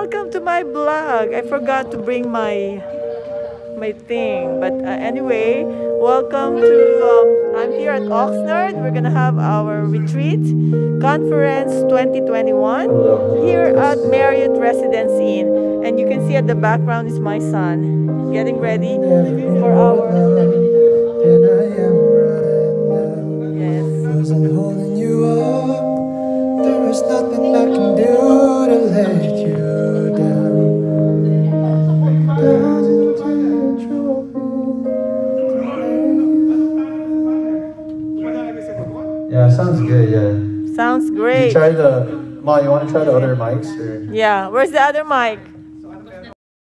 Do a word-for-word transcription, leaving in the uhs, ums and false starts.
welcome to my vlog. I forgot to bring my my thing, but uh, anyway, welcome to. Um, I'm here at Oxnard. We're gonna have our retreat conference twenty twenty-one here at Marriott Residence Inn, and you can see at the background is my son getting ready for our. Yes. Wasn't holding you up. There was nothing I can do to let you down. Yeah, sounds good. Yeah. Sounds great. You try the Ma. You want to try the other mics? Or? Yeah. Where's the other mic?